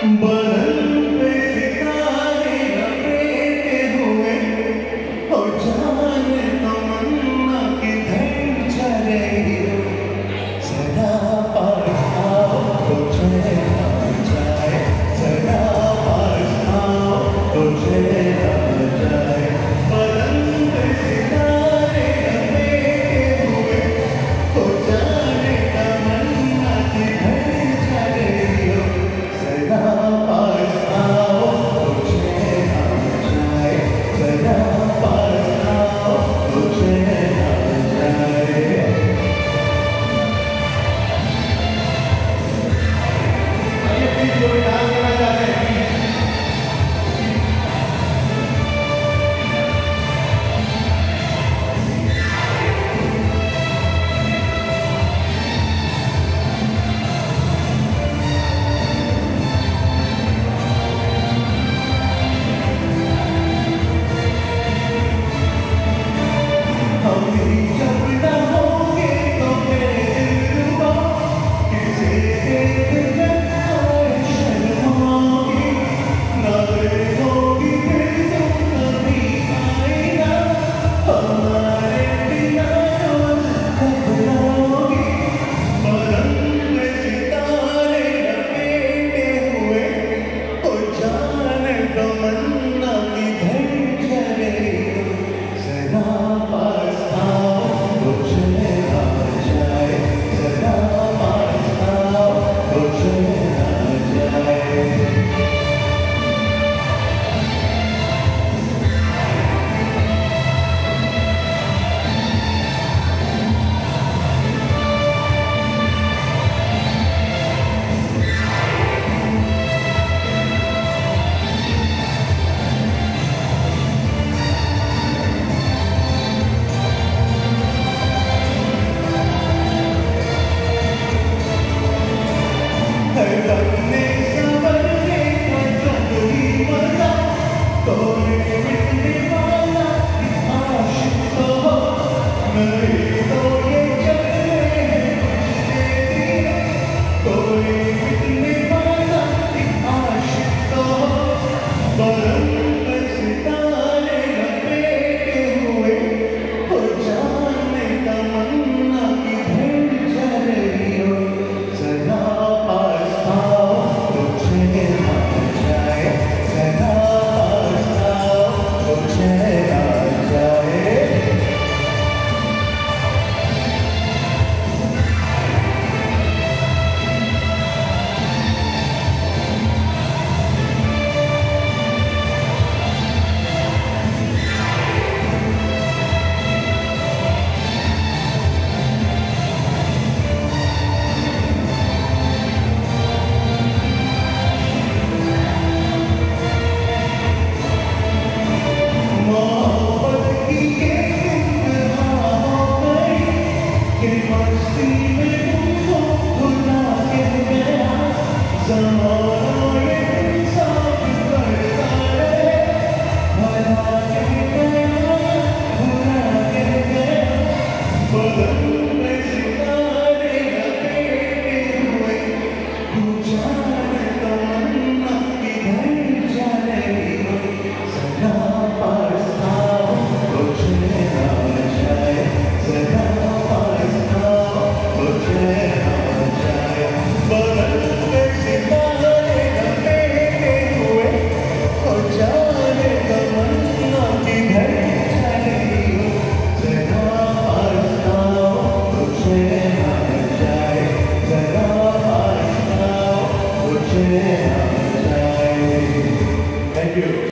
बदन पे सितारे लपेटे हुए हो जाने तमन्ना किधर चले सदा पास आओ तो चला जाए सदा पास आओ तो चला जाए बदन पे सितारे लपेटे हुए हो जाने तमन्ना किधर चले सदा पास आओ तो चला जाए सदा पास आओ तो चला जाए कोई डांस करना चाहते हैं हम भी जब न होंगे तो मेरे दिल को किसी देख कर शर्माओगी ना देखोगी फिर तुम कभी आएगा हमारे बिना रोज घबराओगी बदन में सितारे लपेटे हुए हो जाने तमन्ना किधर चले सदा पास आओ तो चला जाए सदा पास आओ तो चला जाए बनने संवरने का जब ही मजा कोई मिटने वाला आशिक तो हो नहीं तो ये जगह है कोई मिटने वाला आशिक तो हो बदन पे सितारे लपेटे हुए हो जाने तमन्ना किधर चली हो सदा पास आओ तो चला जाए सदा पास आओ तो चला जाए मोहब्बत की ये इंतहा हो गई कि मस्ती में तुमको भुला के गया ज़माना